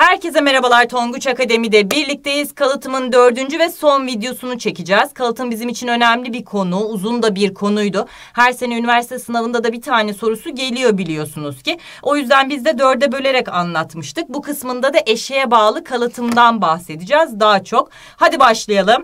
Herkese merhabalar, Tonguç Akademi'de birlikteyiz. Kalıtımın 4. ve son videosunu çekeceğiz. Kalıtım bizim için önemli bir konu, uzun da bir konuydu. Her sene üniversite sınavında da bir tane sorusu geliyor biliyorsunuz ki. O yüzden biz de 4'e bölerek anlatmıştık. Bu kısmında da eşeğe bağlı kalıtımdan bahsedeceğiz daha çok. Hadi başlayalım.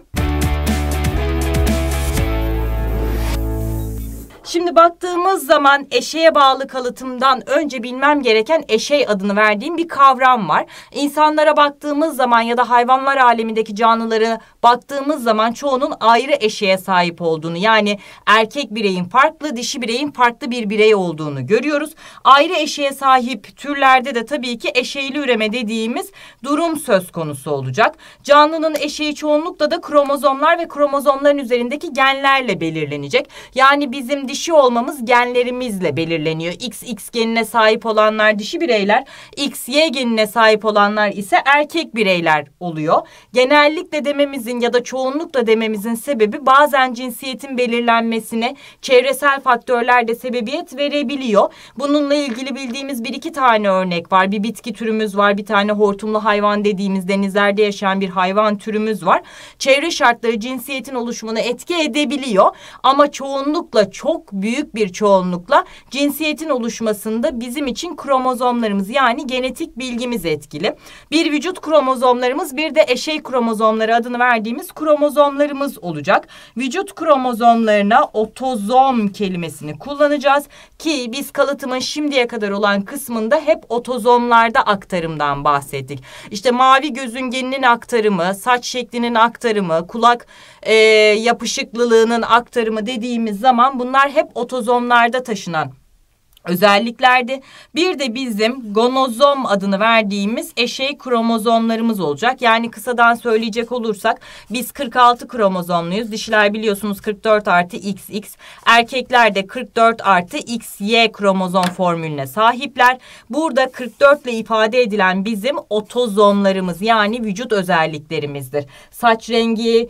Şimdi baktığımız zaman eşeğe bağlı kalıtımdan önce bilmem gereken eşey adını verdiğim bir kavram var. İnsanlara baktığımız zaman ya da hayvanlar alemindeki canlılara baktığımız zaman çoğunun ayrı eşeğe sahip olduğunu, yani erkek bireyin farklı, dişi bireyin farklı bir birey olduğunu görüyoruz. Ayrı eşeğe sahip türlerde de tabii ki eşeyli üreme dediğimiz durum söz konusu olacak. Canlının eşeği çoğunlukla da kromozomlar ve kromozomların üzerindeki genlerle belirlenecek. Yani bizim dişi olmamız genlerimizle belirleniyor. XX genine sahip olanlar dişi bireyler, XY genine sahip olanlar ise erkek bireyler oluyor. Genellikle dememizin ya da çoğunlukla dememizin sebebi bazen cinsiyetin belirlenmesine çevresel faktörler de sebebiyet verebiliyor. Bununla ilgili bildiğimiz bir iki tane örnek var. Bir bitki türümüz var, bir tane hortumlu hayvan dediğimiz denizlerde yaşayan bir hayvan türümüz var. Çevre şartları cinsiyetin oluşumuna etki edebiliyor ama çoğunlukla, çok büyük bir çoğunlukla cinsiyetin oluşmasında bizim için kromozomlarımız, yani genetik bilgimiz etkili. Bir vücut kromozomlarımız, bir de eşey kromozomları adını verdiğimiz kromozomlarımız olacak. Vücut kromozomlarına otozom kelimesini kullanacağız ki biz kalıtımın şimdiye kadar olan kısmında hep otozomlarda aktarımdan bahsettik. İşte mavi gözün geninin aktarımı, saç şeklinin aktarımı, kulak yapışıklılığının aktarımı dediğimiz zaman bunlar hep otozomlarda taşınan özelliklerdi. Bir de bizim gonozom adını verdiğimiz eşey kromozomlarımız olacak. Yani kısadan söyleyecek olursak biz 46 kromozomluyuz. Dişiler biliyorsunuz 44 artı XX. Erkekler de 44 artı XY kromozom formülüne sahipler. Burada 44 ile ifade edilen bizim otozomlarımız, yani vücut özelliklerimizdir. Saç rengi,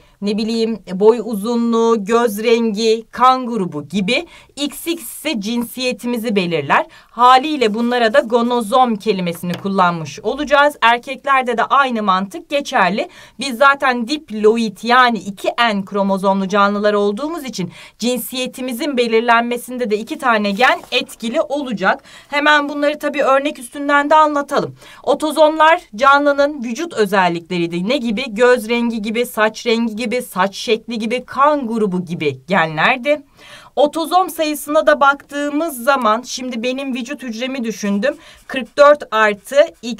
boy uzunluğu, göz rengi, kan grubu gibi. XX ise cinsiyetimizi belirler. Haliyle bunlara da gonozom kelimesini kullanmış olacağız. Erkeklerde de aynı mantık geçerli. Biz zaten diploid, yani 2N kromozomlu canlılar olduğumuz için cinsiyetimizin belirlenmesinde de 2 tane gen etkili olacak. Hemen bunları tabii örnek üstünden de anlatalım. Otozomlar canlının vücut özellikleriydi. Ne gibi? Göz rengi gibi, saç rengi gibi, saç şekli gibi, kan grubu gibi genlerdi. Otozom sayısına da baktığımız zaman şimdi benim vücut hücremi düşündüm. 44 artı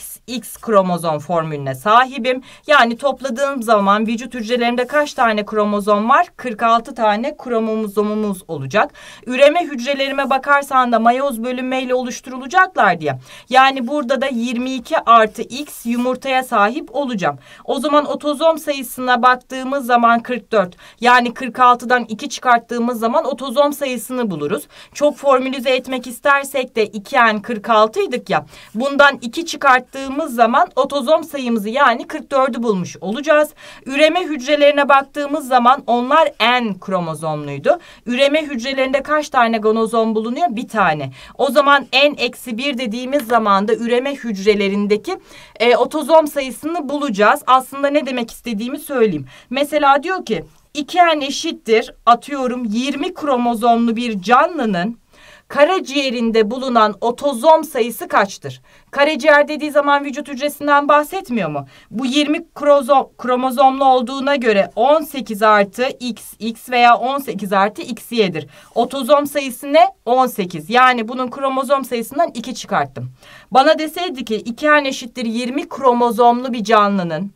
XX kromozom formülüne sahibim. Yani topladığım zaman vücut hücrelerimde kaç tane kromozom var? 46 tane kromozomumuz olacak. Üreme hücrelerime bakarsan da mayoz bölünmeyle oluşturulacaklar diye. Yani burada da 22 artı X yumurtaya sahip olacağım. O zaman otozom sayısına baktığımız zaman 44. Yani 46'dan 2 çıkarttığımız zaman otozom sayısını buluruz. Çok formülize etmek istersek de 2N 46'ydık ya. Bundan 2 çıkarttığımız zaman otozom sayımızı, yani 44'ü bulmuş olacağız. Üreme hücrelerine baktığımız zaman onlar N kromozomluydu. Üreme hücrelerinde kaç tane gonozom bulunuyor? Bir tane. O zaman N-1 dediğimiz zaman da üreme hücrelerindeki otozom sayısını bulacağız. Aslında ne demek istediğimi söyleyeyim. Mesela diyor ki 2N eşittir, atıyorum 20 kromozomlu bir canlının karaciğerinde bulunan otozom sayısı kaçtır? Karaciğer dediği zaman vücut hücresinden bahsetmiyor mu? Bu 20 kromozomlu olduğuna göre 18 artı XX veya 18 artı XY'dir. Otozom sayısı ne? 18. Yani bunun kromozom sayısından 2 çıkarttım. Bana deseydi ki 2N eşittir 20 kromozomlu bir canlının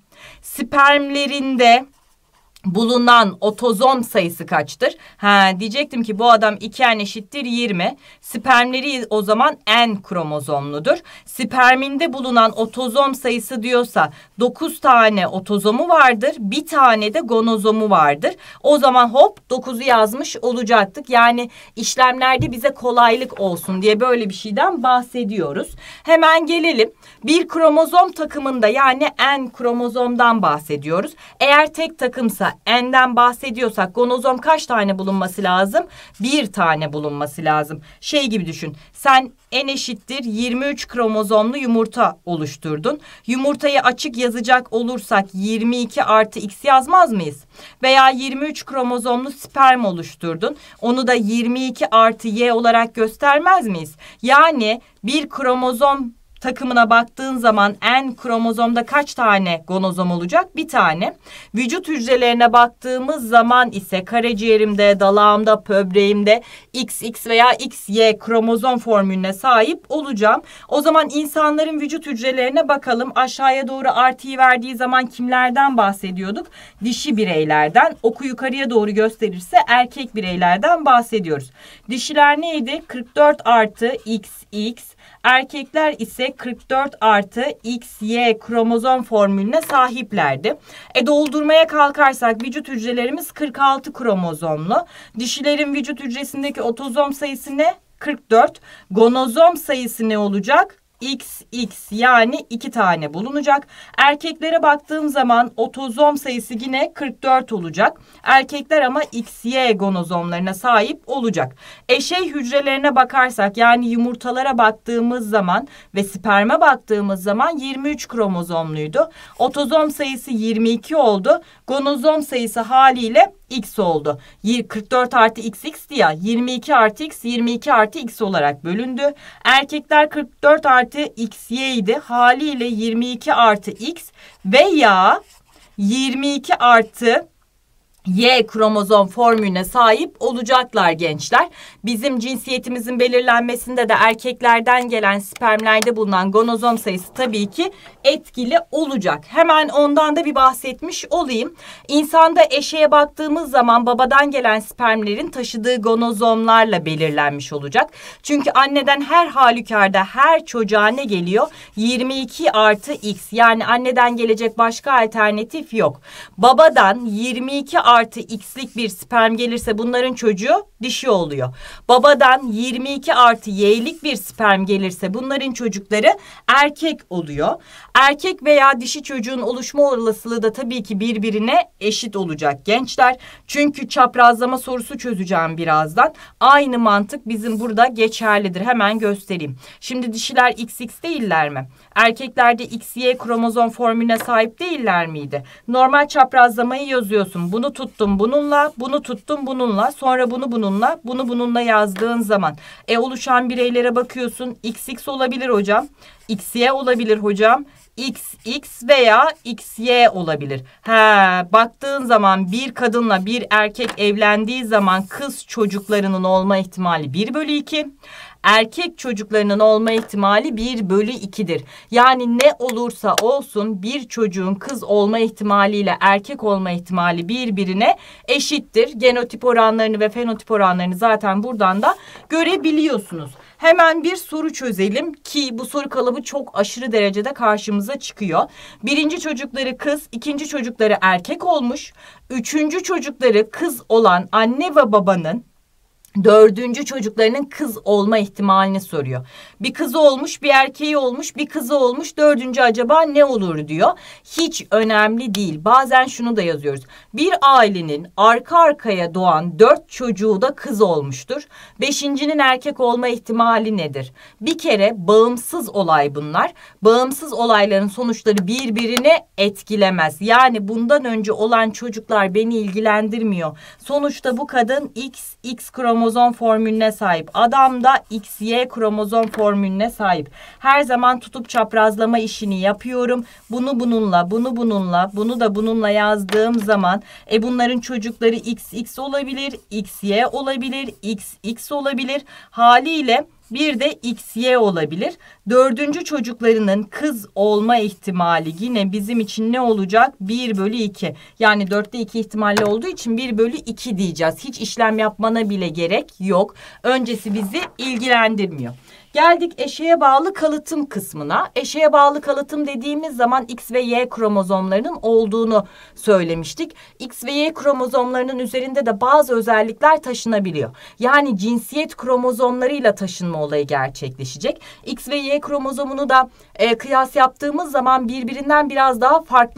spermlerinde bulunan otozom sayısı kaçtır? Diyecektim ki bu adam 2N eşittir 20. Spermleri o zaman N kromozomludur. Sperminde bulunan otozom sayısı diyorsa 9 tane otozomu vardır. Bir tane de gonozomu vardır. O zaman hop 9'u yazmış olacaktık. Yani işlemlerde bize kolaylık olsun diye böyle bir şeyden bahsediyoruz. Hemen gelelim. Bir kromozom takımında, yani N kromozomdan bahsediyoruz. Eğer tek takımsa da N'den bahsediyorsak gonozom kaç tane bulunması lazım? Bir tane bulunması lazım. Şey gibi düşün. Sen N eşittir 23 kromozomlu yumurta oluşturdun. Yumurtayı açık yazacak olursak 22 artı X yazmaz mıyız? Veya 23 kromozomlu sperm oluşturdun. Onu da 22 artı Y olarak göstermez miyiz? Yani bir kromozom takımına baktığın zaman N kromozomda kaç tane gonozom olacak? Bir tane. Vücut hücrelerine baktığımız zaman ise karaciğerimde, dalağımda, böbreğimde XX veya XY kromozom formülüne sahip olacağım. O zaman insanların vücut hücrelerine bakalım. Aşağıya doğru artıyı verdiği zaman kimlerden bahsediyorduk? Dişi bireylerden. Oku yukarıya doğru gösterirse erkek bireylerden bahsediyoruz. Dişiler neydi? 44 artı XX. Erkekler ise 44 artı XY kromozom formülüne sahiplerdi. Doldurmaya kalkarsak vücut hücrelerimiz 46 kromozomlu. Dişilerin vücut hücresindeki otozom sayısı ne? 44. Gonozom sayısı ne olacak? XX, yani 2 tane bulunacak. Erkeklere baktığım zaman otozom sayısı yine 44 olacak. Erkekler ama XY gonozomlarına sahip olacak. Eşey hücrelerine bakarsak, yani yumurtalara baktığımız zaman ve sperme baktığımız zaman 23 kromozomluydu. Otozom sayısı 22 oldu. Gonozom sayısı haliyle X oldu. 44 artı XX ya, 22 artı X, 22 artı X olarak bölündü. Erkekler 44 artı XY idi. Haliyle 22 artı X veya 22 artı Y kromozom formülüne sahip olacaklar gençler. Bizim cinsiyetimizin belirlenmesinde de erkeklerden gelen spermlerde bulunan gonozom sayısı tabii ki etkili olacak. Hemen ondan da bir bahsetmiş olayım. İnsanda eşeğe baktığımız zaman babadan gelen spermlerin taşıdığı gonozomlarla belirlenmiş olacak. Çünkü anneden her halükarda her çocuğa ne geliyor? 22 artı X, yani anneden gelecek başka alternatif yok. Babadan 22 artı X'lik bir sperm gelirse bunların çocuğu dişi oluyor. Babadan 22 artı Y'lik bir sperm gelirse bunların çocukları erkek oluyor. Erkek veya dişi çocuğun oluşma olasılığı da tabii ki birbirine eşit olacak gençler. Çünkü çaprazlama sorusu çözeceğim birazdan. Aynı mantık bizim burada geçerlidir. Hemen göstereyim. Şimdi dişiler XX değiller mi? Erkeklerde XY kromozom formülüne sahip değiller miydi? Normal çaprazlamayı yazıyorsun. Bunu tuttum bununla, bunu tuttum bununla, sonra bunu bununla, bunu bununla yazdığın zaman oluşan bireylere bakıyorsun. XX olabilir hocam, XY olabilir hocam, XX veya XY olabilir. Baktığın zaman bir kadınla bir erkek evlendiği zaman kız çocuklarının olma ihtimali 1/2. Erkek çocuklarının olma ihtimali 1/2'dir. Yani ne olursa olsun bir çocuğun kız olma ihtimaliyle erkek olma ihtimali birbirine eşittir. Genotip oranlarını ve fenotip oranlarını zaten buradan da görebiliyorsunuz. Hemen bir soru çözelim ki bu soru kalıbı çok aşırı derecede karşımıza çıkıyor. Birinci çocukları kız, ikinci çocukları erkek olmuş. Üçüncü çocukları kız olan anne ve babanın dördüncü çocuklarının kız olma ihtimalini soruyor. Bir kızı olmuş, bir erkeği olmuş, bir kızı olmuş. Dördüncü acaba ne olur diyor. Hiç önemli değil. Bazen şunu da yazıyoruz. Bir ailenin arka arkaya doğan 4 çocuğu da kız olmuştur. Beşincinin erkek olma ihtimali nedir? Bir kere bağımsız olay bunlar. Bağımsız olayların sonuçları birbirini etkilemez. Yani bundan önce olan çocuklar beni ilgilendirmiyor. Sonuçta bu kadın X kromozom formülüne sahip. Adam da XY kromozom formülüne sahip. Her zaman tutup çaprazlama işini yapıyorum. Bunu bununla, bunu bununla, bunu da bununla yazdığım zaman bunların çocukları XX olabilir, XY olabilir, XX olabilir. Haliyle bir de XY olabilir. Dördüncü çocuklarının kız olma ihtimali yine bizim için ne olacak? 1/2. Yani 4'te 2 ihtimalli olduğu için 1/2 diyeceğiz. Hiç işlem yapmana bile gerek yok. Öncesi bizi ilgilendirmiyor. Geldik eşeğe bağlı kalıtım kısmına. Eşeğe bağlı kalıtım dediğimiz zaman X ve Y kromozomlarının olduğunu söylemiştik. X ve Y kromozomlarının üzerinde de bazı özellikler taşınabiliyor. Yani cinsiyet kromozomlarıyla taşınma olayı gerçekleşecek. X ve Y kromozomunu da kıyas yaptığımız zaman birbirinden biraz daha farklı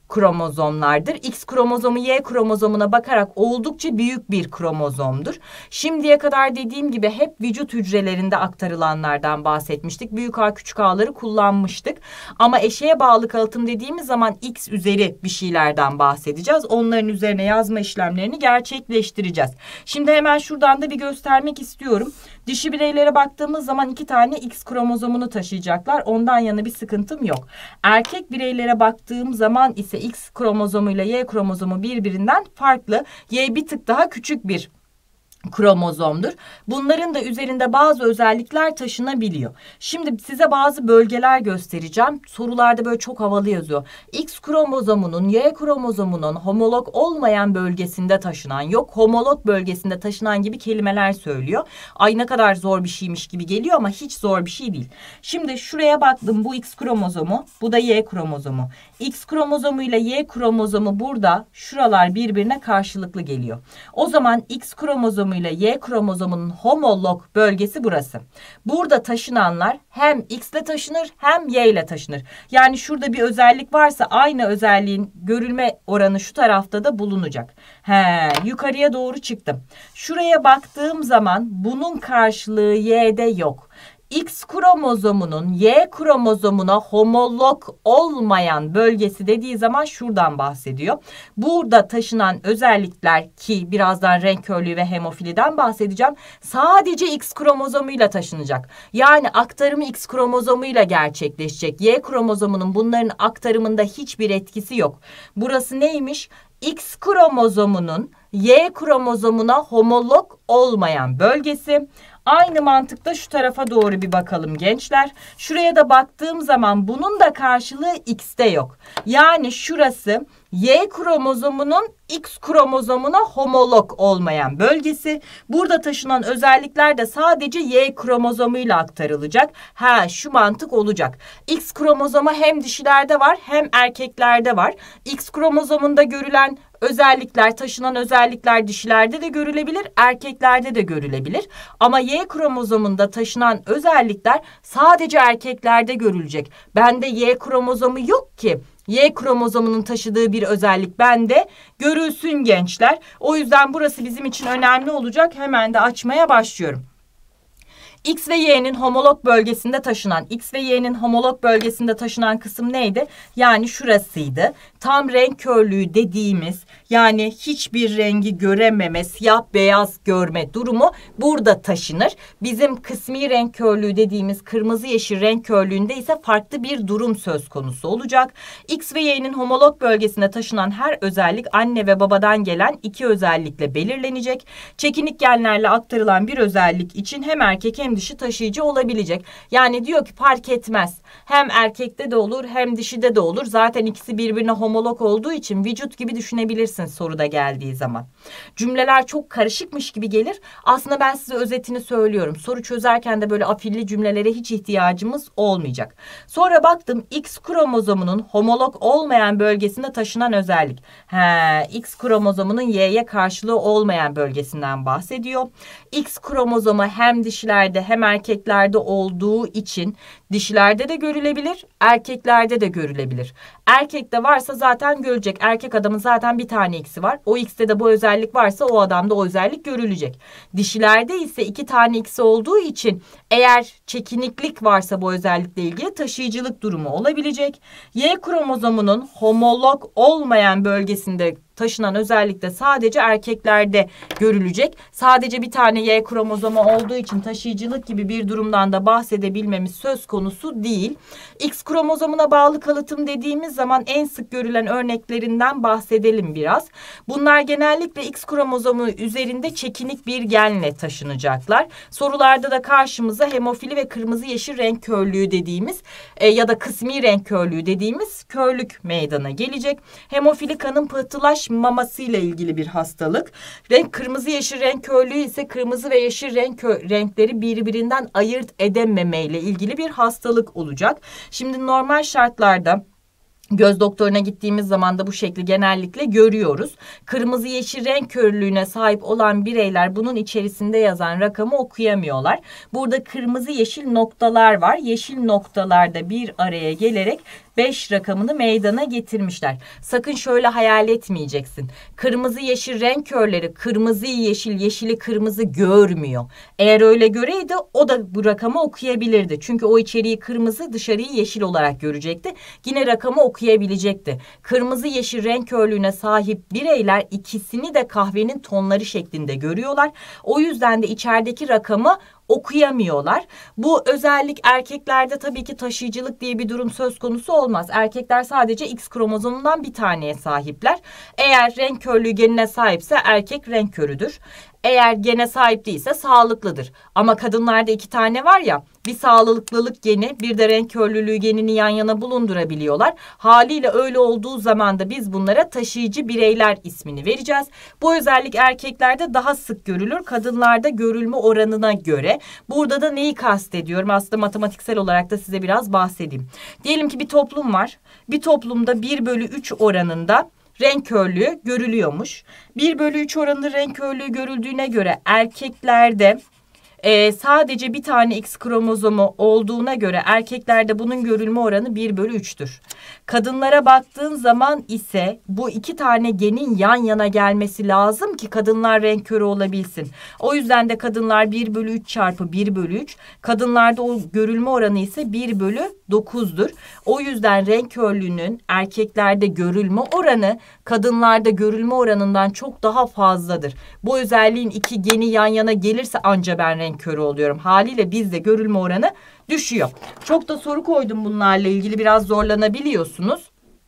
kromozomlardır. X kromozomu Y kromozomuna bakarak oldukça büyük bir kromozomdur. Şimdiye kadar dediğim gibi hep vücut hücrelerinde aktarılanlardan bahsetmiştik. Büyük A küçük A'ları kullanmıştık. Ama eşeğe bağlı kalıtım dediğimiz zaman X üzeri bir şeylerden bahsedeceğiz. Onların üzerine yazma işlemlerini gerçekleştireceğiz. Şimdi hemen şuradan da bir göstermek istiyorum. Dişi bireylere baktığımız zaman 2 tane X kromozomunu taşıyacaklar. Ondan yana bir sıkıntım yok. Erkek bireylere baktığım zaman ise X kromozomuyla Y kromozomu birbirinden farklı. Y bir tık daha küçük bir kromozomdur. Bunların da üzerinde bazı özellikler taşınabiliyor. Şimdi size bazı bölgeler göstereceğim. Sorularda böyle çok havalı yazıyor. X kromozomunun Y kromozomunun homolog olmayan bölgesinde taşınan, yok homolog bölgesinde taşınan gibi kelimeler söylüyor. Ay ne kadar zor bir şeymiş gibi geliyor ama hiç zor bir şey değil. Şimdi şuraya baktım, bu X kromozomu, bu da Y kromozomu. X kromozomu ile Y kromozomu burada, şuralar birbirine karşılıklı geliyor. O zaman X kromozomu ile Y kromozomunun homolog bölgesi burası. Burada taşınanlar hem X ile taşınır hem Y ile taşınır. Yani şurada bir özellik varsa aynı özelliğin görülme oranı şu tarafta da bulunacak. Yukarıya doğru çıktım. Şuraya baktığım zaman bunun karşılığı Y'de yok. X kromozomunun Y kromozomuna homolog olmayan bölgesi dediği zaman şuradan bahsediyor. Burada taşınan özellikler, ki birazdan renk körlüğü ve hemofiliden bahsedeceğim, sadece X kromozomuyla taşınacak. Yani aktarımı X kromozomuyla gerçekleşecek. Y kromozomunun bunların aktarımında hiçbir etkisi yok. Burası neymiş? X kromozomunun Y kromozomuna homolog olmayan bölgesi. Aynı mantıkta şu tarafa doğru bir bakalım gençler. Şuraya da baktığım zaman bunun da karşılığı X'te yok. Yani şurası Y kromozomunun X kromozomuna homolog olmayan bölgesi. Burada taşınan özellikler de sadece Y kromozomuyla aktarılacak. Şu mantık olacak. X kromozomu hem dişilerde var hem erkeklerde var. X kromozomunda görülen özellikler, taşınan özellikler dişilerde de görülebilir, erkeklerde de görülebilir. Ama Y kromozomunda taşınan özellikler sadece erkeklerde görülecek. Bende Y kromozomu yok ki Y kromozomunun taşıdığı bir özellik bende görülsün gençler. O yüzden burası bizim için önemli olacak. Hemen de açmaya başlıyorum. X ve Y'nin homolog bölgesinde taşınan, X ve Y'nin homolog bölgesinde taşınan kısım neydi? Yani şurasıydı. Tam renk körlüğü dediğimiz, yani hiçbir rengi görememe, siyah beyaz görme durumu burada taşınır. Bizim kısmi renk körlüğü dediğimiz kırmızı yeşil renk körlüğünde ise farklı bir durum söz konusu olacak. X ve Y'nin homolog bölgesinde taşınan her özellik anne ve babadan gelen 2 özellikle belirlenecek. Çekinik genlerle aktarılan bir özellik için hem erkek hem dişi taşıyıcı olabilecek. Yani diyor ki fark etmez. Hem erkekte de olur hem dişide de olur. Zaten ikisi birbirine homolog olduğu için vücut gibi düşünebilirsin soruda geldiği zaman. Cümleler çok karışıkmış gibi gelir. Aslında ben size özetini söylüyorum. Soru çözerken de böyle afilli cümlelere hiç ihtiyacımız olmayacak. Sonra baktım X kromozomunun homolog olmayan bölgesinde taşınan özellik. X kromozomunun Y'ye karşılığı olmayan bölgesinden bahsediyor. X kromozomu hem dişilerde hem erkeklerde olduğu için dişilerde de görülebilir, erkeklerde de görülebilir. Erkekte varsa zaten görülecek. Erkek adamın zaten bir tane X'i var. O X'te de bu özellik varsa o adamda o özellik görülecek. Dişilerde ise 2 tane X'i olduğu için eğer çekiniklik varsa bu özellikle ilgili taşıyıcılık durumu olabilecek. Y kromozomunun homolog olmayan bölgesinde taşınan özellik de sadece erkeklerde görülecek. Sadece bir tane Y kromozomu olduğu için taşıyıcılık gibi bir durumdan da bahsedebilmemiz söz konusu değil. X kromozomuna bağlı kalıtım dediğimiz zaman en sık görülen örneklerinden bahsedelim biraz. Bunlar genellikle X kromozomu üzerinde çekinik bir genle taşınacaklar. Sorularda da karşımıza hemofili ve kırmızı yeşil renk körlüğü dediğimiz ya da kısmi renk körlüğü dediğimiz körlük meydana gelecek. Hemofili kanın pıhtılaşmaması ile ilgili bir hastalık. Kırmızı yeşil renk körlüğü ise kırmızı ve yeşil renkleri birbirinden ayırt edememe ile ilgili bir hastalık olacak. Şimdi normal şartlarda Göz doktoruna gittiğimiz zaman da bu şekli genellikle görüyoruz. Kırmızı yeşil renk körlüğüne sahip olan bireyler bunun içerisinde yazan rakamı okuyamıyorlar. Burada kırmızı yeşil noktalar var. Yeşil noktalarda bir araya gelerek 5 rakamını meydana getirmişler. Sakın şöyle hayal etmeyeceksin. Kırmızı yeşil renk körleri kırmızıyı yeşil, yeşili kırmızı görmüyor. Eğer öyle göreydi o da bu rakamı okuyabilirdi. Çünkü o içeriği kırmızı, dışarıyı yeşil olarak görecekti. Yine rakamı okuyabilecekti. Kırmızı yeşil renk körlüğüne sahip bireyler ikisini de kahvenin tonları şeklinde görüyorlar. O yüzden de içerideki rakamı okuyamıyorlar. Bu özellik erkeklerde tabii ki taşıyıcılık diye bir durum söz konusu olmaz. Erkekler sadece X kromozomundan bir taneye sahipler. Eğer renk körlüğü genine sahipse erkek renk körüdür. Eğer gene sahip değilse sağlıklıdır. Ama kadınlarda 2 tane var ya, bir sağlıklılık geni bir de renk körlülüğü genini yan yana bulundurabiliyorlar. Haliyle öyle olduğu zaman da biz bunlara taşıyıcı bireyler ismini vereceğiz. Bu özellik erkeklerde daha sık görülür. Kadınlarda görülme oranına göre. Burada da neyi kastediyorum? Aslında matematiksel olarak da size biraz bahsedeyim. Diyelim ki bir toplum var. Bir toplumda 1/3 oranında renk körlüğü görülüyormuş. 1/3 oranında renk körlüğü görüldüğüne göre erkeklerde sadece bir tane X kromozomu olduğuna göre erkeklerde bunun görülme oranı 1/3'tür. Kadınlara baktığın zaman ise bu 2 tane genin yan yana gelmesi lazım ki kadınlar renk körü olabilsin. O yüzden de kadınlar 1/3 çarpı 1/3. Kadınlarda o görülme oranı ise 1/9'dur. O yüzden renk körlüğünün erkeklerde görülme oranı kadınlarda görülme oranından çok daha fazladır. Bu özelliğin 2 geni yan yana gelirse anca ben renk körü oluyorum. Haliyle bizde görülme oranı düşüyor. Çok da soru koydum bunlarla ilgili, biraz zorlanabiliyorsunuz.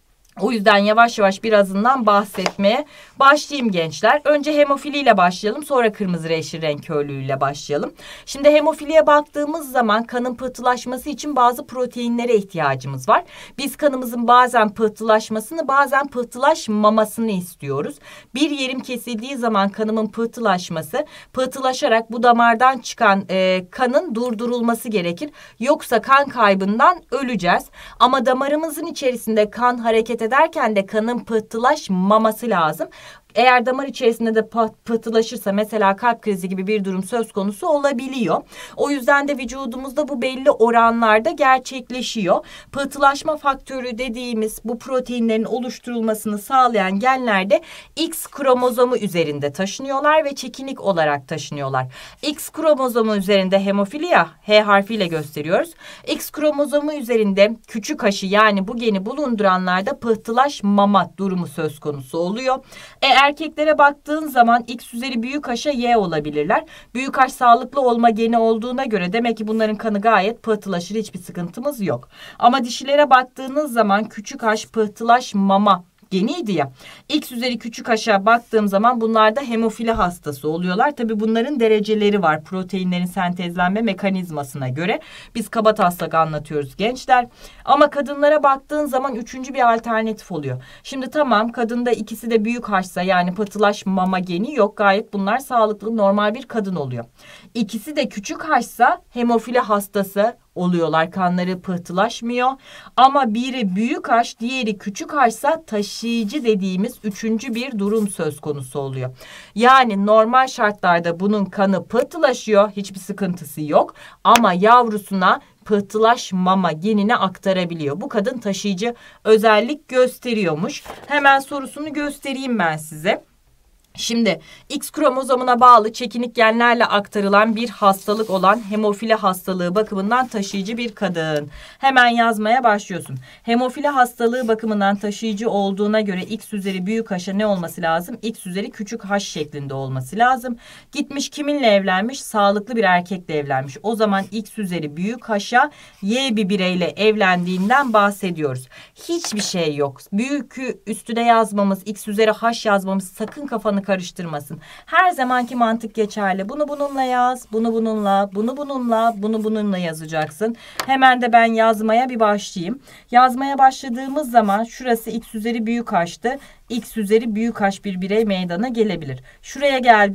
O yüzden yavaş yavaş birazından bahsetmeye başlayayım gençler. Önce hemofiliyle başlayalım, sonra kırmızı yeşil renk körlüğüyle başlayalım. Şimdi hemofiliye baktığımız zaman kanın pıhtılaşması için bazı proteinlere ihtiyacımız var. Biz kanımızın bazen pıhtılaşmasını, bazen pıhtılaşmamasını istiyoruz. Bir yerim kesildiği zaman kanımın pıhtılaşması, pıhtılaşarak bu damardan çıkan kanın durdurulması gerekir. Yoksa kan kaybından öleceğiz. Ama damarımızın içerisinde kan hareket ederken de kanın pıhtılaşmaması lazım. Eğer damar içerisinde de pıhtılaşırsa mesela kalp krizi gibi bir durum söz konusu olabiliyor. O yüzden de vücudumuzda bu belli oranlarda gerçekleşiyor. Pıhtılaşma faktörü dediğimiz bu proteinlerin oluşturulmasını sağlayan genler de X kromozomu üzerinde taşınıyorlar ve çekinik olarak taşınıyorlar. X kromozomu üzerinde hemofili ya, H harfiyle gösteriyoruz. X kromozomu üzerinde küçük H'ı yani bu geni bulunduranlarda pıhtılaşmama durumu söz konusu oluyor. Erkeklere baktığın zaman X üzeri büyük H'a Y olabilirler. Büyük H sağlıklı olma geni olduğuna göre demek ki bunların kanı gayet pıhtılaşır, hiçbir sıkıntımız yok. Ama dişilere baktığınız zaman küçük H pıhtılaşmama geniydi ya. X üzeri küçük H'a baktığım zaman bunlar da hemofili hastası oluyorlar. Tabi bunların dereceleri var proteinlerin sentezlenme mekanizmasına göre. Biz kabataslak anlatıyoruz gençler. Ama kadınlara baktığın zaman 3. bir alternatif oluyor. Şimdi tamam, kadında ikisi de büyük H'sa yani pıhtılaşmama geni yok. Gayet bunlar sağlıklı, normal bir kadın oluyor. İkisi de küçük H'sa hemofili hastası oluyorlar. Kanları pıhtılaşmıyor. Ama biri büyük H, diğeri küçük H'sa taşıyıcı dediğimiz 3. bir durum söz konusu oluyor. Yani normal şartlarda bunun kanı pıhtılaşıyor. Hiçbir sıkıntısı yok. Ama yavrusuna pıhtılaşmama genini aktarabiliyor. Bu kadın taşıyıcı özellik gösteriyormuş. Hemen sorusunu göstereyim ben size. Şimdi X kromozomuna bağlı çekinik genlerle aktarılan bir hastalık olan hemofili hastalığı bakımından taşıyıcı bir kadın. Hemen yazmaya başlıyorsun. Hemofili hastalığı bakımından taşıyıcı olduğuna göre X üzeri büyük H'a ne olması lazım? X üzeri küçük H şeklinde olması lazım. Gitmiş kiminle evlenmiş? Sağlıklı bir erkekle evlenmiş. O zaman X üzeri büyük H'a Y bir bireyle evlendiğinden bahsediyoruz. Hiçbir şey yok. Büyükü üstüne yazmamız, X üzeri H yazmamız sakın kafanı karıştırmasın. Her zamanki mantık geçerli. Bunu bununla yaz, bunu bununla, bunu bununla, bunu bununla yazacaksın. Hemen de ben yazmaya bir başlayayım. Yazmaya başladığımız zaman şurası X üzeri büyük H'tı. X üzeri büyük H bir birey meydana gelebilir. Şuraya geldim.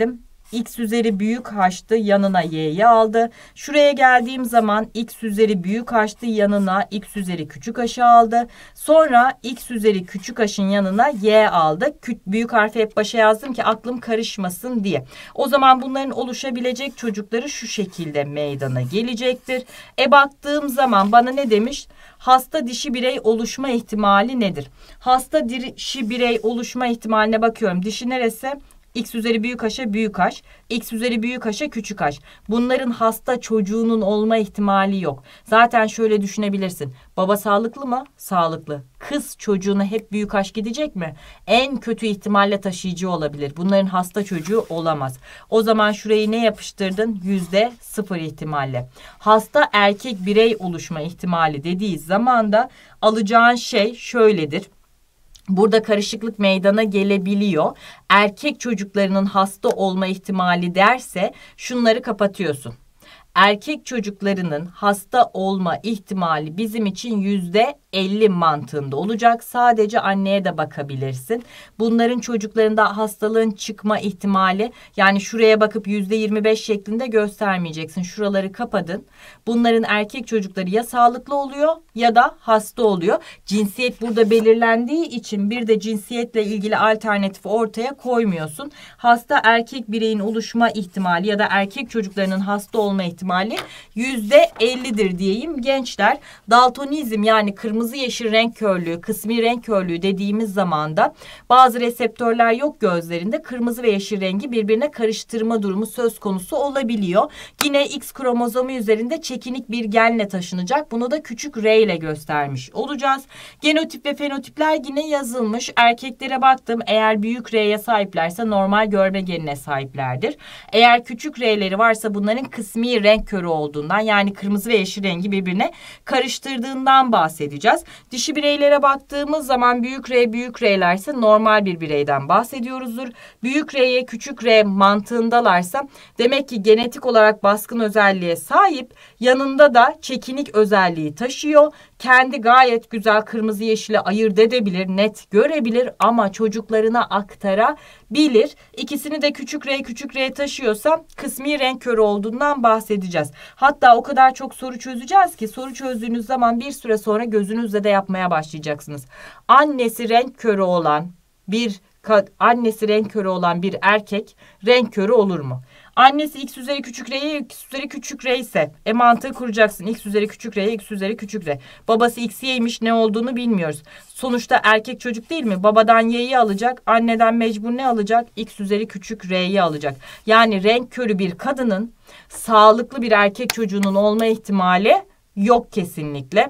X üzeri büyük H'tı, yanına Y'yi aldı. Şuraya geldiğim zaman X üzeri büyük H'tı, yanına X üzeri küçük H'ı aldı. Sonra X üzeri küçük H'ın yanına Y aldı. Büyük harfi hep başa yazdım ki aklım karışmasın diye. O zaman bunların oluşabilecek çocukları şu şekilde meydana gelecektir. Baktığım zaman bana ne demiş? Hasta dişi birey oluşma ihtimali nedir? Hasta dişi birey oluşma ihtimaline bakıyorum. Dişi neresi? X üzeri büyük H'a büyük H, X üzeri büyük H'a küçük H. Bunların hasta çocuğunun olma ihtimali yok. Zaten şöyle düşünebilirsin. Baba sağlıklı mı? Sağlıklı. Kız çocuğuna hep büyük H gidecek mi? En kötü ihtimalle taşıyıcı olabilir. Bunların hasta çocuğu olamaz. O zaman şurayı ne yapıştırdın? %0 ihtimalle. Hasta erkek birey oluşma ihtimali dediği zaman da alacağın şey şöyledir. Burada karışıklık meydana gelebiliyor. Erkek çocuklarının hasta olma ihtimali derse şunları kapatıyorsun. Erkek çocuklarının hasta olma ihtimali bizim için %50 mantığında olacak. Sadece anneye de bakabilirsin. Bunların çocuklarında hastalığın çıkma ihtimali, yani şuraya bakıp %25 şeklinde göstermeyeceksin. Şuraları kapadın. Bunların erkek çocukları ya sağlıklı oluyor ya da hasta oluyor. Cinsiyet burada belirlendiği için bir de cinsiyetle ilgili alternatif ortaya koymuyorsun. Hasta erkek bireyin oluşma ihtimali ya da erkek çocuklarının hasta olma ihtimali %50'dir diyeyim gençler. Daltonizm, yani kırmızı yeşil renk körlüğü, kısmi renk körlüğü dediğimiz zaman da bazı reseptörler yok gözlerinde, kırmızı ve yeşil rengi birbirine karıştırma durumu söz konusu olabiliyor. Yine X kromozomu üzerinde çekinik bir genle taşınacak. Bunu da küçük R ile göstermiş olacağız. Genotip ve fenotipler yine yazılmış. Erkeklere baktım. Eğer büyük R'ye sahiplerse normal görme genine sahiplerdir. Eğer küçük R'leri varsa bunların kısmi renk körü olduğundan, yani kırmızı ve yeşil rengi birbirine karıştırdığından bahsedeceğiz. Dişi bireylere baktığımız zaman büyük R'lerse normal bir bireyden bahsediyoruzdur. Büyük R'ye küçük R mantığındalarsa demek ki genetik olarak baskın özelliğe sahip, yanında da çekinik özelliği taşıyor. Kendi gayet güzel kırmızı yeşili ayırt edebilir, net görebilir ama çocuklarına aktarabilir. İkisini de küçük R taşıyorsa kısmi renk körü olduğundan bahsedeceğiz. Hatta o kadar çok soru çözeceğiz ki soru çözdüğünüz zaman bir süre sonra gözünüzle de yapmaya başlayacaksınız. Annesi renk körü olan bir erkek renk körü olur mu? Annesi X üzeri küçük R'ye X üzeri küçük R ise mantığı kuracaksın. X üzeri küçük R'ye X üzeri küçük R. Babası X'yeymiş, ne olduğunu bilmiyoruz. Sonuçta erkek çocuk değil mi? Babadan Y'yi alacak. Anneden mecbur ne alacak? X üzeri küçük R'yi alacak. Yani renk körü bir kadının sağlıklı bir erkek çocuğunun olma ihtimali yok kesinlikle.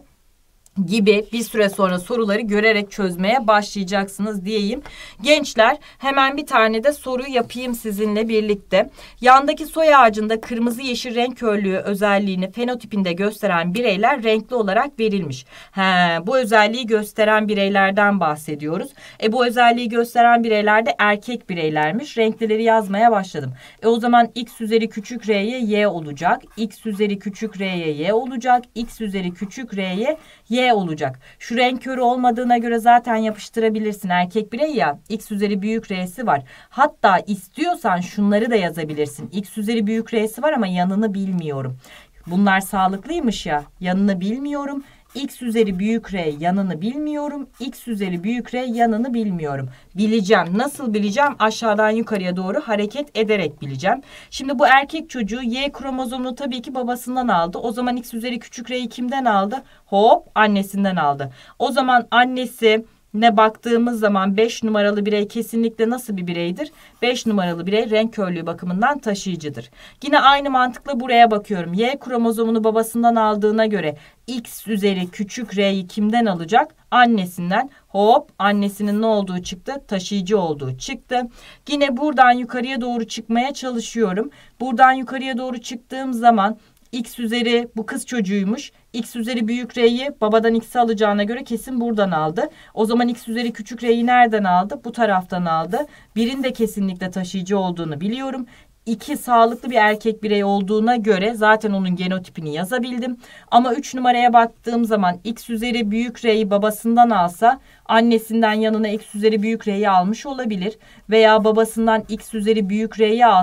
Gibi bir süre sonra soruları görerek çözmeye başlayacaksınız diyeyim. Gençler, hemen bir tane de soru yapayım sizinle birlikte. Yandaki soy ağacında kırmızı yeşil renk körlüğü özelliğini fenotipinde gösteren bireyler renkli olarak verilmiş. Bu özelliği gösteren bireylerden bahsediyoruz. Bu özelliği gösteren bireyler de erkek bireylermiş. Renklileri yazmaya başladım. O zaman X üzeri küçük R'ye Y olacak. X üzeri küçük R'ye Y olacak. X üzeri küçük R'ye Y olacak. Şu renk körü olmadığına göre zaten yapıştırabilirsin. Erkek birey ya, X üzeri büyük R'si var. Hatta istiyorsan şunları da yazabilirsin. X üzeri büyük R'si var ama yanını bilmiyorum. Bunlar sağlıklıymış ya, yanını bilmiyorum. X üzeri büyük R yanını bilmiyorum. X üzeri büyük R yanını bilmiyorum. Bileceğim. Nasıl bileceğim? Aşağıdan yukarıya doğru hareket ederek bileceğim. Şimdi bu erkek çocuğu Y kromozomunu tabii ki babasından aldı. O zaman X üzeri küçük R'yi kimden aldı? Hop, annesinden aldı. O zaman annesi ne baktığımız zaman 5 numaralı birey kesinlikle nasıl bir bireydir? 5 numaralı birey renk körlüğü bakımından taşıyıcıdır. Yine aynı mantıkla buraya bakıyorum. Y kromozomunu babasından aldığına göre X üzeri küçük R'yi kimden alacak? Annesinden. Hop, annesinin ne olduğu çıktı? Taşıyıcı olduğu çıktı. Yine buradan yukarıya doğru çıkmaya çalışıyorum. Buradan yukarıya doğru çıktığım zaman X üzeri, bu kız çocuğuymuş. X üzeri büyük R'yi babadan X'i alacağına göre kesin buradan aldı. O zaman X üzeri küçük R'yi nereden aldı? Bu taraftan aldı. Birin de kesinlikle taşıyıcı olduğunu biliyorum. 2 sağlıklı bir erkek birey olduğuna göre zaten onun genotipini yazabildim. Ama 3 numaraya baktığım zaman X üzeri büyük R'yi babasından alsa annesinden yanına X üzeri büyük R'yi almış olabilir. Veya babasından X üzeri büyük R'yi alsa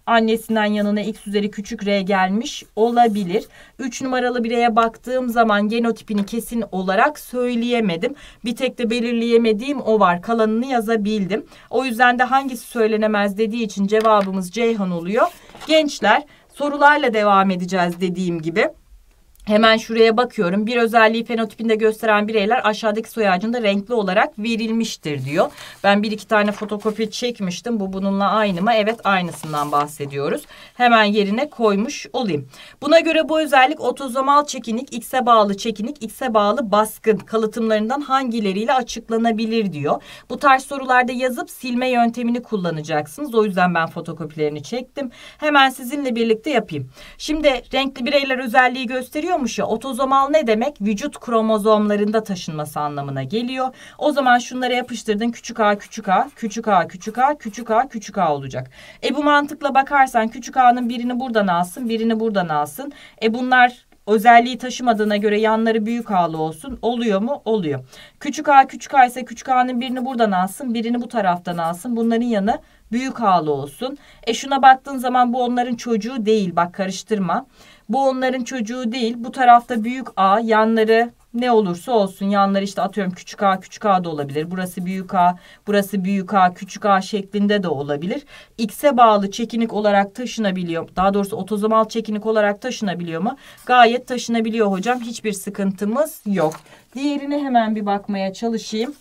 Annesinden yanına x üzeri küçük r gelmiş olabilir. 3 numaralı bireye baktığım zaman genotipini kesin olarak söyleyemedim. Bir tek de belirleyemediğim o var. Kalanını yazabildim. O yüzden de hangisi söylenemez dediği için cevabımız Ceyhan oluyor. Gençler, sorularla devam edeceğiz dediğim gibi. Hemen şuraya bakıyorum. Bir özelliği fenotipinde gösteren bireyler aşağıdaki soy ağacında renkli olarak verilmiştir diyor. Ben bir iki tane fotokopi çekmiştim. Bu bununla aynı mı? Evet, aynısından bahsediyoruz. Hemen yerine koymuş olayım. Buna göre bu özellik otozomal çekinik, X'e bağlı çekinik, X'e bağlı baskın kalıtımlarından hangileriyle açıklanabilir diyor. Bu tarz sorularda yazıp silme yöntemini kullanacaksınız. O yüzden ben fotokopilerini çektim. Hemen sizinle birlikte yapayım. Şimdi renkli bireyler özelliği gösteriyor. Ya, otozomal ne demek? Vücut kromozomlarında taşınması anlamına geliyor. O zaman şunlara yapıştırdın. Küçük a, küçük a, küçük a, küçük a, küçük a, küçük a olacak. Bu mantıkla bakarsan küçük a'nın birini buradan alsın, birini buradan alsın. Bunlar özelliği taşımadığına göre yanları büyük a'lı olsun. Oluyor mu? Oluyor. Küçük a ise küçük a'nın birini buradan alsın, birini bu taraftan alsın. Bunların yanı büyük a'lı olsun. Şuna baktığın zaman bu onların çocuğu değil. Bak, karıştırma. Bu onların çocuğu değil. Bu tarafta büyük A, yanları ne olursa olsun. Yanları işte atıyorum küçük a da olabilir. Burası büyük A, burası büyük A, küçük A şeklinde de olabilir. X'e bağlı çekinik olarak taşınabiliyor. Daha doğrusu otozomal çekinik olarak taşınabiliyor mu? Gayet taşınabiliyor hocam. Hiçbir sıkıntımız yok. Diğerine hemen bir bakmaya çalışayım.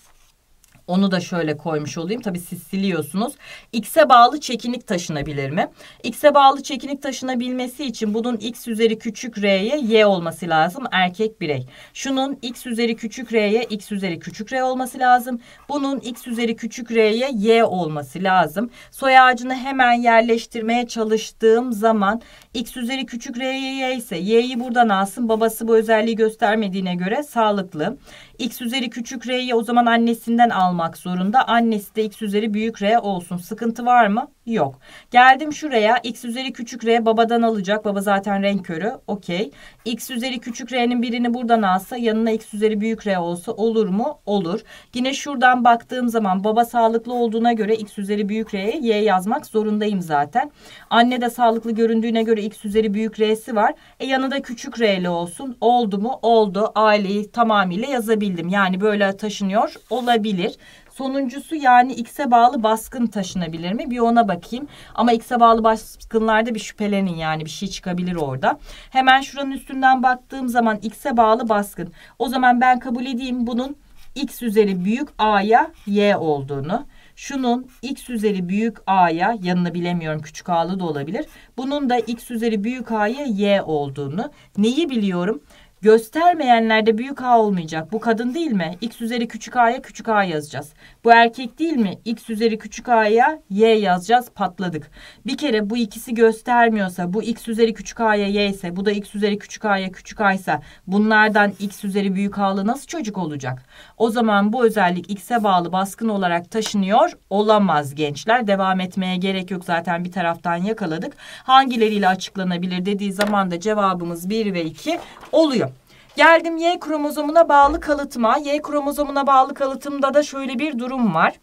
Onu da şöyle koymuş olayım. Tabii siz siliyorsunuz. X'e bağlı çekinik taşınabilir mi? X'e bağlı çekinik taşınabilmesi için bunun x üzeri küçük r'ye y olması lazım. Erkek birey. Şunun x üzeri küçük r'ye x üzeri küçük r olması lazım. Bunun x üzeri küçük r'ye y olması lazım. Soy ağacını hemen yerleştirmeye çalıştığım zaman x üzeri küçük r'ye y ise y'yi buradan alsın. Babası bu özelliği göstermediğine göre sağlıklı. X üzeri küçük r'yi o zaman annesinden almak zorunda. Annesi de x üzeri büyük r olsun. Sıkıntı var mı? Yok. Geldim şuraya. X üzeri küçük r babadan alacak. Baba zaten renk körü. Okey. X üzeri küçük r'nin birini buradan alsa yanına x üzeri büyük r olsa olur mu? Olur. Yine şuradan baktığım zaman baba sağlıklı olduğuna göre x üzeri büyük r'ye y yazmak zorundayım zaten. Anne de sağlıklı göründüğüne göre x üzeri büyük r'si var. Yanında küçük r'li olsun. Oldu mu? Oldu. Aileyi tamamıyla yazabildim. Yani böyle taşınıyor olabilir. Sonuncusu yani x'e bağlı baskın taşınabilir mi? Bir ona bakayım. Ama x'e bağlı baskınlarda bir şüphelenin, yani bir şey çıkabilir orada. Hemen şuranın üstünden baktığım zaman x'e bağlı baskın. O zaman ben kabul edeyim bunun x üzeri büyük a'ya y olduğunu. Şunun x üzeri büyük a'ya, yanına bilemiyorum küçük a'lı da olabilir. Bunun da x üzeri büyük a'ya y olduğunu. Neyi biliyorum? Göstermeyenlerde büyük A olmayacak. Bu kadın değil mi? X üzeri küçük A'ya küçük A yazacağız. Bu erkek değil mi? X üzeri küçük A'ya Y yazacağız. Patladık. Bir kere bu ikisi göstermiyorsa, bu X üzeri küçük A'ya Y ise, bu da X üzeri küçük A'ya küçük A ise bunlardan X üzeri büyük A'lı nasıl çocuk olacak? O zaman bu özellik X'e bağlı baskın olarak taşınıyor olamaz gençler. Devam etmeye gerek yok. Zaten bir taraftan yakaladık. Hangileriyle açıklanabilir dediği zaman da cevabımız 1 ve 2 oluyor. Geldim Y kromozomuna bağlı kalıtıma. Y kromozomuna bağlı kalıtımda da şöyle bir durum var.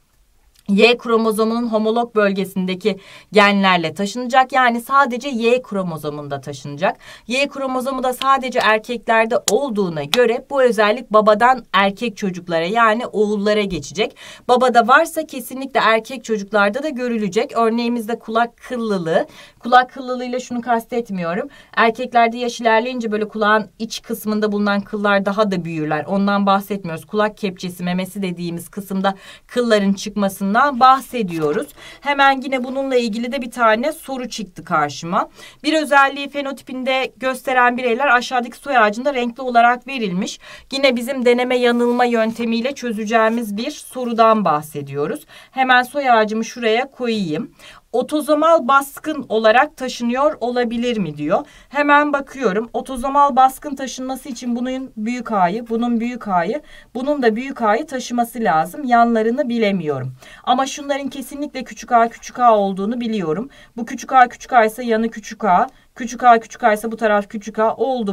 Y kromozomunun homolog bölgesindeki genlerle taşınacak. Yani sadece Y kromozomunda taşınacak. Y kromozomu da sadece erkeklerde olduğuna göre bu özellik babadan erkek çocuklara, yani oğullara geçecek. Babada varsa kesinlikle erkek çocuklarda da görülecek. Örneğimizde kulak kıllılığı. Kulak kıllılığıyla şunu kastetmiyorum. Erkeklerde yaş ilerleyince böyle kulağın iç kısmında bulunan kıllar daha da büyürler. Ondan bahsetmiyoruz. Kulak kepçesi, memesi dediğimiz kısımda kılların çıkmasından bahsediyoruz. Hemen yine bununla ilgili de bir tane soru çıktı karşıma. Bir özelliği fenotipinde gösteren bireyler aşağıdaki soy ağacında renkli olarak verilmiş. Yine bizim deneme yanılma yöntemiyle çözeceğimiz bir sorudan bahsediyoruz. Hemen soy ağacımı şuraya koyayım. Otozomal baskın olarak taşınıyor olabilir mi diyor. Hemen bakıyorum. Otozomal baskın taşınması için bunun büyük A'yı, bunun büyük A'yı, bunun da büyük A'yı taşıması lazım. Yanlarını bilemiyorum. Ama şunların kesinlikle küçük A olduğunu biliyorum. Bu küçük A ise yanı küçük A. Küçük A ise bu taraf küçük A oldu mu?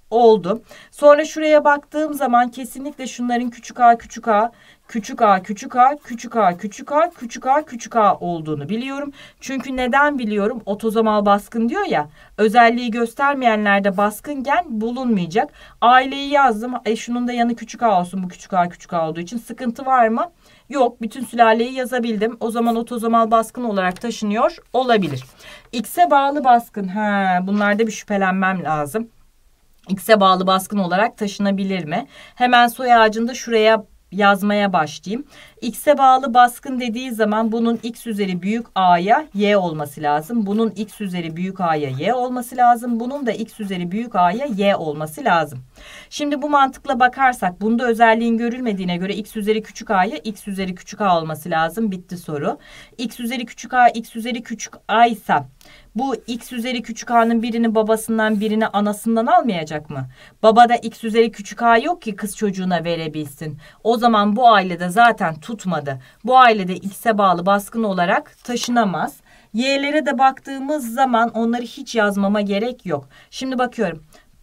oldu. Sonra şuraya baktığım zaman kesinlikle şunların küçük a, küçük a, küçük a, küçük a, küçük a, küçük a, küçük a, küçük a olduğunu biliyorum. Çünkü neden biliyorum? Otozomal baskın diyor ya. Özelliği göstermeyenlerde baskın gen bulunmayacak. Aileyi yazdım. Şunun da yanı küçük a olsun. Bu küçük a, küçük a olduğu için sıkıntı var mı? Yok. Bütün sülaleyi yazabildim. O zaman otozomal baskın olarak taşınıyor olabilir. X'e bağlı baskın. Bunlarda bir şüphelenmem lazım. X'e bağlı baskın olarak taşınabilir mi? Hemen soy ağacında şuraya yazmaya başlayayım. X'e bağlı baskın dediği zaman bunun X üzeri büyük A'ya Y olması lazım. Bunun X üzeri büyük A'ya Y olması lazım. Bunun da X üzeri büyük A'ya Y olması lazım. Şimdi bu mantıkla bakarsak bunda özelliğin görülmediğine göre X üzeri küçük A'ya X üzeri küçük A olması lazım. Bitti soru. X üzeri küçük A, X üzeri küçük A ise bu X üzeri küçük A'nın birini babasından birini anasından almayacak mı? Babada X üzeri küçük A yok ki kız çocuğuna verebilsin. O zaman bu ailede zaten tutmadı. Bu ailede X'e bağlı baskın olarak taşınamaz. Y'lere de baktığımız zaman onları hiç yazmama gerek yok. Şimdi bakıyorum.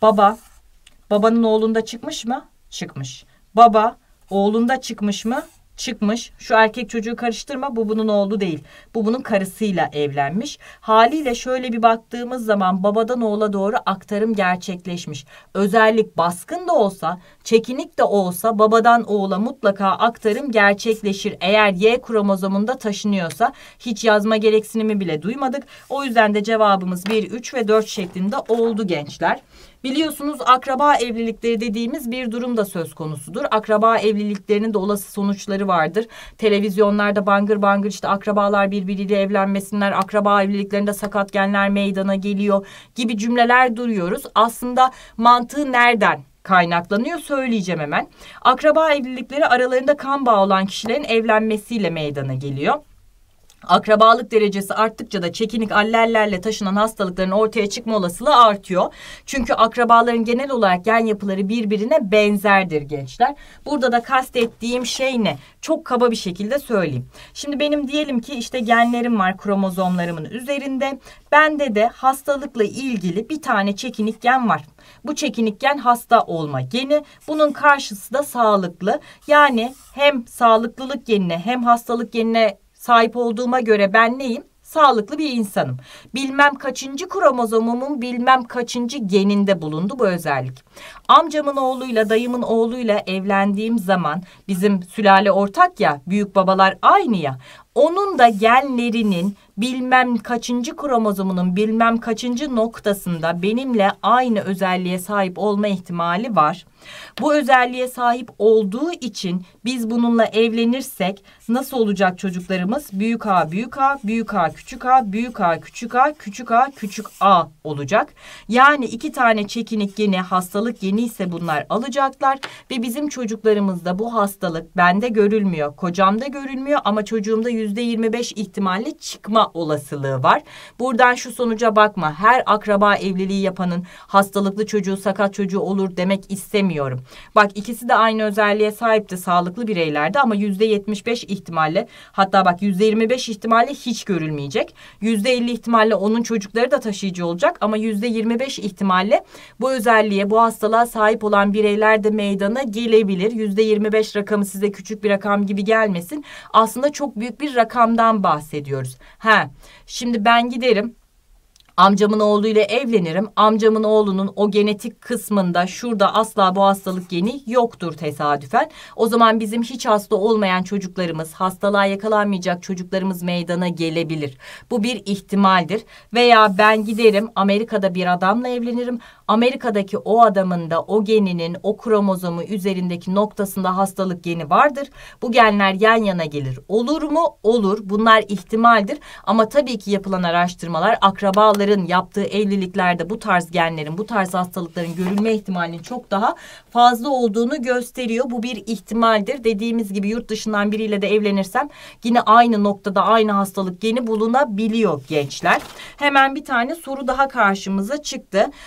Babanın oğlunda çıkmış mı? Çıkmış. Baba oğlunda çıkmış mı? Çıkmış. Şu erkek çocuğu karıştırma. Bu bunun oğlu değil. Bu bunun karısıyla evlenmiş. Haliyle şöyle bir baktığımız zaman babadan oğula doğru aktarım gerçekleşmiş. Özellik baskın da olsa, çekinik de olsa babadan oğula mutlaka aktarım gerçekleşir. Eğer Y kromozomunda taşınıyorsa hiç yazma gereksinimi bile duymadık. O yüzden de cevabımız 1, 3 ve 4 şeklinde oldu gençler. Biliyorsunuz akraba evlilikleri dediğimiz bir durum da söz konusudur. Akraba evliliklerinin de olası sonuçları vardır. Televizyonlarda bangır bangır işte akrabalar birbiriyle evlenmesinler, akraba evliliklerinde sakat genler meydana geliyor gibi cümleler duyuyoruz. Aslında mantığı nereden kaynaklanıyor söyleyeceğim hemen. Akraba evlilikleri aralarında kan bağı olan kişilerin evlenmesiyle meydana geliyor. Akrabalık derecesi arttıkça da çekinik allellerle taşınan hastalıkların ortaya çıkma olasılığı artıyor. Çünkü akrabaların genel olarak gen yapıları birbirine benzerdir gençler. Burada da kastettiğim şey ne? Çok kaba bir şekilde söyleyeyim. Şimdi benim diyelim ki işte genlerim var kromozomlarımın üzerinde. Bende de hastalıkla ilgili bir tane çekinik gen var. Bu çekinik gen hasta olma geni. Bunun karşısı da sağlıklı. Yani hem sağlıklılık genine hem hastalık genine sahip olduğuma göre ben neyim? Sağlıklı bir insanım. Bilmem kaçıncı kromozomumun bilmem kaçıncı geninde bulundu bu özellik. Amcamın oğluyla dayımın oğluyla evlendiğim zaman bizim sülale ortak ya, büyük babalar aynı ya. Onun da genlerinin bilmem kaçıncı kromozomunun bilmem kaçıncı noktasında benimle aynı özelliğe sahip olma ihtimali var. Bu özelliğe sahip olduğu için biz bununla evlenirsek nasıl olacak çocuklarımız? Büyük A, büyük A, büyük A, küçük A, büyük A, küçük A, küçük A, küçük A olacak. Yani 2 tane çekinik geni, hastalık geni ise bunlar alacaklar ve bizim çocuklarımızda bu hastalık bende görülmüyor, kocamda görülmüyor ama çocuğumda %25 ihtimalle çıkma olasılığı var. Buradan şu sonuca bakma. Her akraba evliliği yapanın hastalıklı çocuğu, sakat çocuğu olur demek istemiyorum. Bak ikisi de aynı özelliğe sahipti, sağlıklı bireylerdi ama %75 ihtimalle, hatta bak %25 ihtimalle hiç görülmeyecek. %50 ihtimalle onun çocukları da taşıyıcı olacak ama %25 ihtimalle bu özelliğe, bu hastalığa sahip olan bireyler de meydana gelebilir. %25 rakamı size küçük bir rakam gibi gelmesin. Aslında çok büyük bir rakamdan bahsediyoruz. Şimdi ben giderim. Amcamın oğluyla evlenirim. Amcamın oğlunun o genetik kısmında şurada asla bu hastalık geni yoktur tesadüfen. O zaman bizim hiç hasta olmayan çocuklarımız, hastalığa yakalanmayacak çocuklarımız meydana gelebilir. Bu bir ihtimaldir. Veya ben giderim Amerika'da bir adamla evlenirim. Amerika'daki o adamın da o geninin o kromozomu üzerindeki noktasında hastalık geni vardır. Bu genler yan yana gelir. Olur mu? Olur. Bunlar ihtimaldir. Ama tabii ki yapılan araştırmalar akrabaların yaptığı evliliklerde bu tarz genlerin, bu tarz hastalıkların görülme ihtimalinin çok daha fazla olduğunu gösteriyor. Bu bir ihtimaldir. Dediğimiz gibi yurt dışından biriyle de evlenirsem yine aynı noktada aynı hastalık geni bulunabiliyor gençler. Hemen bir tane soru daha karşımıza çıktı. Aşağıdaki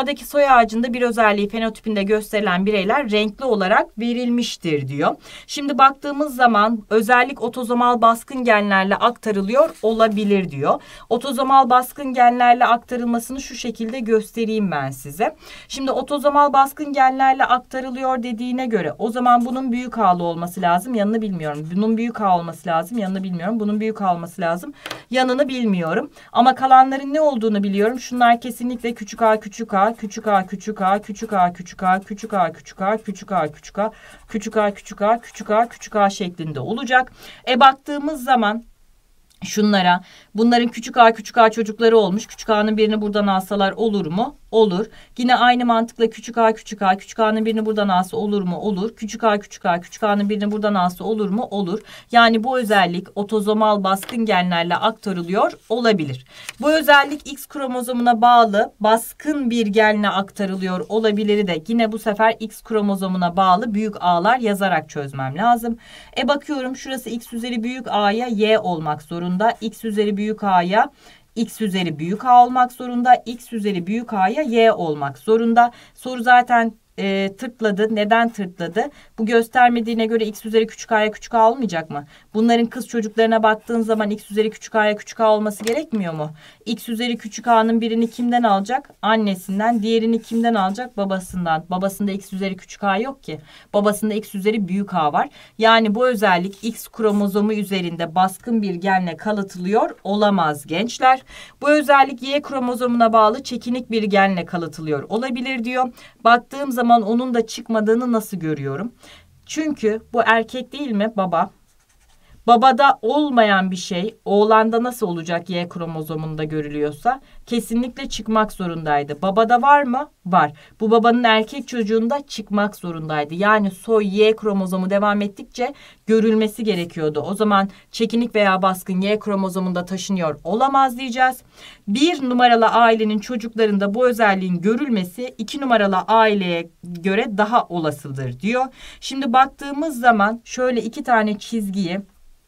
Aşağıdaki soy ağacında bir özelliği fenotipinde gösterilen bireyler renkli olarak verilmiştir diyor. Şimdi baktığımız zaman özellik otozomal baskın genlerle aktarılıyor olabilir diyor. Otozomal baskın genlerle aktarılmasını şu şekilde göstereyim ben size. Şimdi otozomal baskın genlerle aktarılıyor dediğine göre o zaman bunun büyük A'lı olması lazım. Yanını bilmiyorum. Bunun büyük A olması lazım. Yanını bilmiyorum. Bunun büyük A olması lazım. Yanını bilmiyorum. Ama kalanların ne olduğunu biliyorum. Şunlar kesinlikle küçük A, küçük A, küçük A, küçük A, küçük A, küçük A, küçük A, küçük A, küçük A, küçük A, küçük A, küçük A, küçük A, küçük A şeklinde olacak. Baktığımız zaman şunlara, bunların küçük A çocukları olmuş. Küçük A'nın birini buradan alsalar olur mu? Olur. Yine aynı mantıkla küçük A'nın birini buradan alsa olur mu? Olur. Küçük A'nın birini buradan alsa olur mu? Olur. Yani bu özellik otozomal baskın genlerle aktarılıyor olabilir. Bu özellik X kromozomuna bağlı baskın bir genle aktarılıyor olabilir de yine bu sefer X kromozomuna bağlı büyük A'lar yazarak çözmem lazım. Bakıyorum şurası X üzeri büyük A'ya Y olmak zorunda. X üzeri büyük A'ya X üzeri büyük A olmak zorunda. X üzeri büyük A'ya Y olmak zorunda. Soru zaten tırtladı. Neden tırtladı? Bu göstermediğine göre X üzeri küçük A'ya küçük A olmayacak mı? Bunların kız çocuklarına baktığın zaman X üzeri küçük A'ya küçük A olması gerekmiyor mu? X üzeri küçük A'nın birini kimden alacak? Annesinden. Diğerini kimden alacak? Babasından. Babasında X üzeri küçük A yok ki. Babasında X üzeri büyük A var. Yani bu özellik X kromozomu üzerinde baskın bir genle kalıtılıyor olamaz gençler. Bu özellik Y kromozomuna bağlı çekinik bir genle kalıtılıyor olabilir diyor. Baktığım zaman onun da çıkmadığını nasıl görüyorum? Çünkü bu erkek değil mi? Baba. Babada olmayan bir şey oğlanda nasıl olacak Y kromozomunda görülüyorsa kesinlikle çıkmak zorundaydı. Babada var mı? Var. Bu babanın erkek çocuğunda çıkmak zorundaydı. Yani soy Y kromozomu devam ettikçe görülmesi gerekiyordu. O zaman çekinik veya baskın Y kromozomunda taşınıyor olamaz diyeceğiz. 1 numaralı ailenin çocuklarında bu özelliğin görülmesi 2 numaralı aileye göre daha olasıdır diyor. Şimdi baktığımız zaman şöyle 2 tane çizgiyi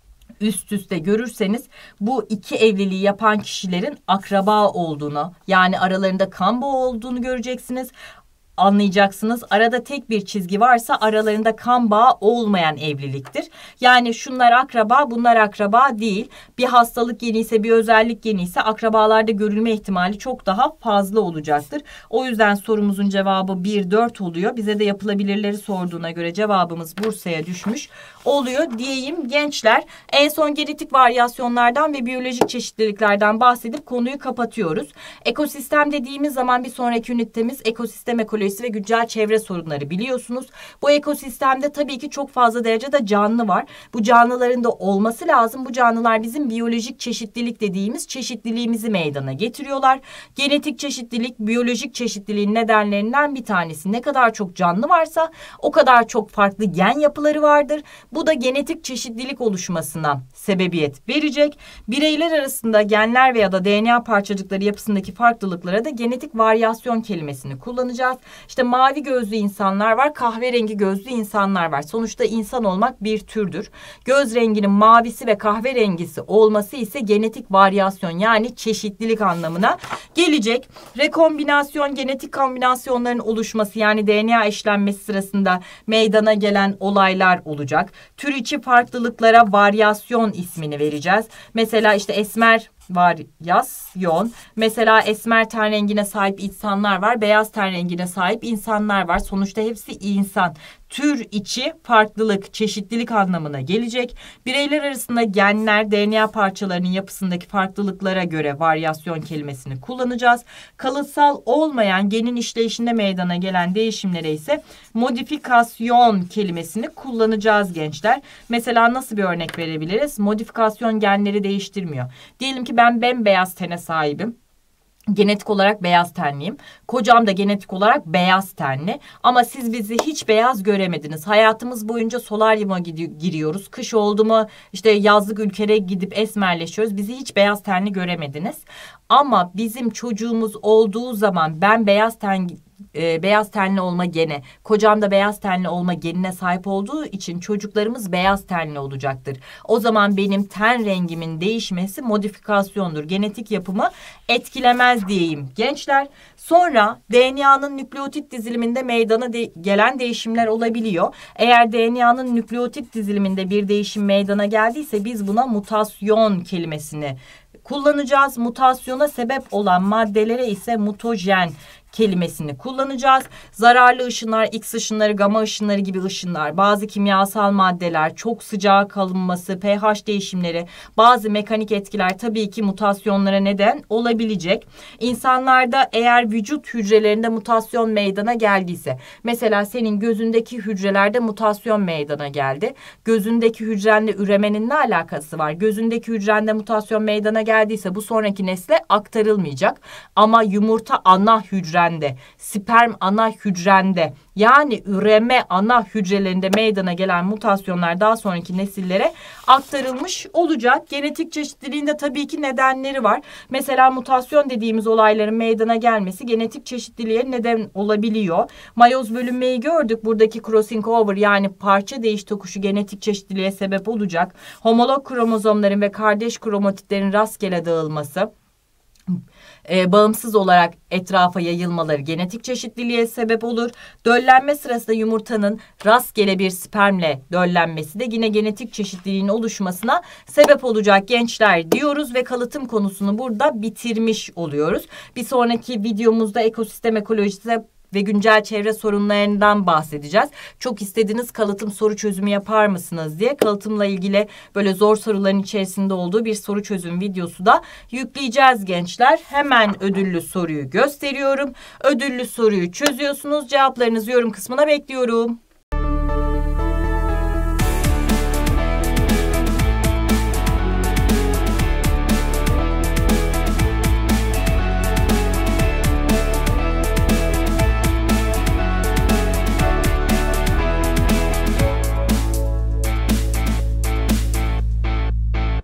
üst üste görürseniz bu iki evliliği yapan kişilerin akraba olduğunu, yani aralarında kan bağı olduğunu göreceksiniz. Anlayacaksınız. Arada tek bir çizgi varsa aralarında kan bağı olmayan evliliktir. Yani şunlar akraba, bunlar akraba değil. Bir hastalık geni ise, bir özellik geni ise akrabalarda görülme ihtimali çok daha fazla olacaktır. O yüzden sorumuzun cevabı 1-4 oluyor. Bize de yapılabilirleri sorduğuna göre cevabımız Bursa'ya düşmüş oluyor diyeyim gençler. En son genetik varyasyonlardan ve biyolojik çeşitliliklerden bahsedip konuyu kapatıyoruz. Ekosistem dediğimiz zaman bir sonraki ünitemiz ekosistem ekolojisi ve güncel çevre sorunları biliyorsunuz. Bu ekosistemde tabii ki çok fazla derecede canlı var. Bu canlıların da olması lazım. Bu canlılar bizim biyolojik çeşitlilik dediğimiz çeşitliliğimizi meydana getiriyorlar. Genetik çeşitlilik, biyolojik çeşitliliğin nedenlerinden bir tanesi. Ne kadar çok canlı varsa o kadar çok farklı gen yapıları vardır. Bu da genetik çeşitlilik oluşmasına sebebiyet verecek. Bireyler arasında genler veya da DNA parçacıkları yapısındaki farklılıklara da genetik varyasyon kelimesini kullanacağız. İşte mavi gözlü insanlar var, kahverengi gözlü insanlar var. Sonuçta insan olmak bir türdür. Göz renginin mavisi ve kahverengisi olması ise genetik varyasyon, yani çeşitlilik anlamına gelecek. Rekombinasyon, genetik kombinasyonların oluşması, yani DNA eşlenmesi sırasında meydana gelen olaylar olacak. Tür içi farklılıklara varyasyon ismini vereceğiz. Mesela işte esmer varyasyon. Mesela esmer ten rengine sahip insanlar var. Beyaz ten rengine sahip insanlar var. Sonuçta hepsi insan. Tür içi farklılık, çeşitlilik anlamına gelecek. Bireyler arasında genler, DNA parçalarının yapısındaki farklılıklara göre varyasyon kelimesini kullanacağız. Kalıtsal olmayan genin işleyişinde meydana gelen değişimlere ise modifikasyon kelimesini kullanacağız gençler. Mesela nasıl bir örnek verebiliriz? Modifikasyon genleri değiştirmiyor. Diyelim ki ben bembeyaz tene sahibim. Genetik olarak beyaz tenliyim. Kocam da genetik olarak beyaz tenli. Ama siz bizi hiç beyaz göremediniz. Hayatımız boyunca solaryuma giriyoruz. Kış oldu mu işte yazlık ülkelere gidip esmerleşiyoruz. Bizi hiç beyaz tenli göremediniz. Ama bizim çocuğumuz olduğu zaman ben beyaz ten beyaz tenli olma gene, kocam da beyaz tenli olma genine sahip olduğu için çocuklarımız beyaz tenli olacaktır. O zaman benim ten rengimin değişmesi modifikasyondur. Genetik yapımı etkilemez diyeyim gençler. Sonra DNA'nın nükleotit diziliminde meydana gelen değişimler olabiliyor. Eğer DNA'nın nükleotit diziliminde bir değişim meydana geldiyse biz buna mutasyon kelimesini kullanacağız. Mutasyona sebep olan maddelere ise mutajen kelimesini kullanacağız. Zararlı ışınlar, X ışınları, gama ışınları gibi ışınlar, bazı kimyasal maddeler, çok sıcağa kalınması, pH değişimleri, bazı mekanik etkiler tabii ki mutasyonlara neden olabilecek. İnsanlarda eğer vücut hücrelerinde mutasyon meydana geldiyse, mesela senin gözündeki hücrelerde mutasyon meydana geldi. Gözündeki hücrenle üremenin ne alakası var? Gözündeki hücrende mutasyon meydana geldiyse bu sonraki nesle aktarılmayacak. Ama yumurta ana hücrende, sperm ana hücrende, yani üreme ana hücrelerinde meydana gelen mutasyonlar daha sonraki nesillere aktarılmış olacak. Genetik çeşitliliğinde tabii ki nedenleri var. Mesela mutasyon dediğimiz olayların meydana gelmesi genetik çeşitliliğe neden olabiliyor. Mayoz bölünmeyi gördük. Buradaki crossing over, yani parça değiş tokuşu genetik çeşitliliğe sebep olacak. Homolog kromozomların ve kardeş kromatitlerin rastgele dağılması, bağımsız olarak etrafa yayılmaları genetik çeşitliliğe sebep olur. Döllenme sırasında yumurtanın rastgele bir spermle döllenmesi de yine genetik çeşitliliğin oluşmasına sebep olacak gençler diyoruz ve kalıtım konusunu burada bitirmiş oluyoruz. Bir sonraki videomuzda ekosistem ekolojisi ve güncel çevre sorunlarından bahsedeceğiz. Çok istediğiniz kalıtım soru çözümü yapar mısınız diye, kalıtımla ilgili böyle zor soruların içerisinde olduğu bir soru çözüm videosu da yükleyeceğiz gençler. Hemen ödüllü soruyu gösteriyorum. Ödüllü soruyu çözüyorsunuz. Cevaplarınızı yorum kısmına bekliyorum.